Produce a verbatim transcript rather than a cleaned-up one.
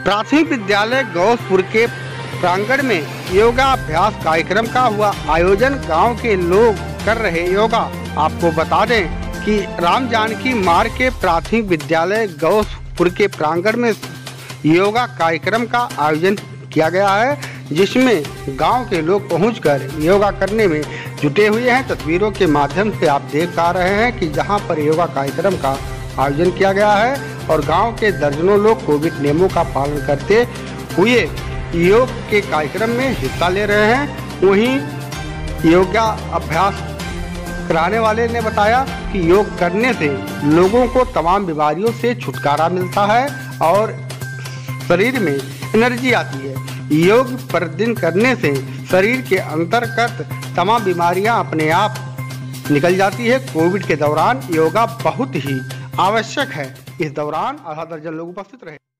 प्राथमिक विद्यालय गौसपुर के प्रांगण में योगाभ्यास कार्यक्रम का हुआ आयोजन। गांव के लोग कर रहे योगा। आपको बता दें कि राम जानकी मार्ग के प्राथमिक विद्यालय गौसपुर के प्रांगण में योगा कार्यक्रम का आयोजन किया गया है, जिसमें गांव के लोग पहुंचकर योगा करने में जुटे हुए हैं। तस्वीरों के माध्यम से आप देख पा रहे हैं कि जहां पर योगा कार्यक्रम का आयोजन किया गया है और गांव के दर्जनों लोग कोविड नियमों का पालन करते हुए योग के कार्यक्रम में हिस्सा ले रहे हैं। वहीं योगा अभ्यास कराने वाले ने बताया कि योग करने से लोगों को तमाम बीमारियों से छुटकारा मिलता है और शरीर में एनर्जी आती है। योग प्रतिदिन करने से शरीर के अंतर्गत तमाम बीमारियां अपने आप निकल जाती है। कोविड के दौरान योगा बहुत ही आवश्यक है। इस दौरान आधा दर्जन लोग उपस्थित रहे।